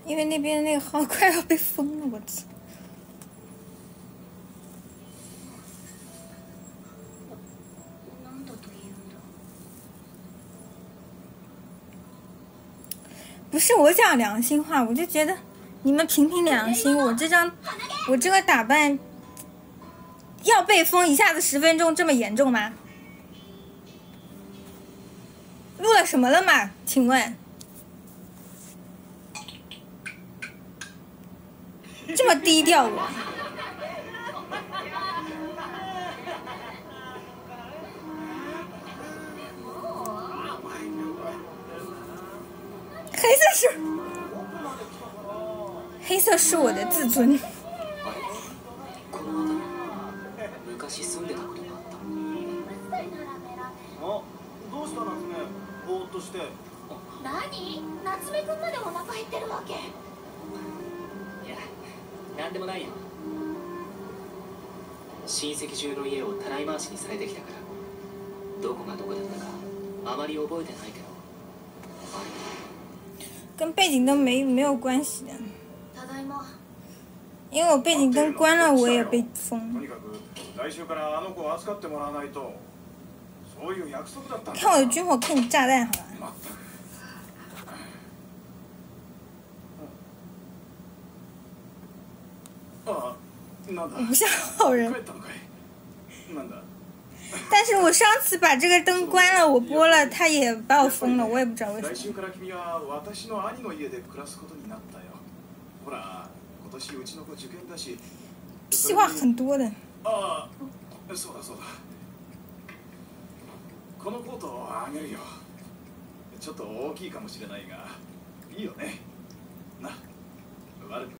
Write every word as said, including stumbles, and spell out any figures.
因为那边那个号快要被封了，我操！不是我讲良心话，我就觉得你们凭凭良心，我这张我这个打扮要被封一下子十分钟这么严重吗？录了什么了吗？请问？这么低调我？黑色是，黑色是我的自尊。 何？夏目くんまでお腹減ってるわけ？いや、なんでもないよ。親戚中の家をたらい回しにされてきたから、どこがどこだったかあまり覚えてないけど。 跟背景灯没没有关系的，因为我背景灯关了，我也被封。看我的军火，看你炸弹好了。我不像好人。但是我上次把这个灯关了，我播了，他也把我封了，我也不知道为什么。屁话很多的。 このコートをあげるよ。ちょっと大きいかもしれないが、いいよね。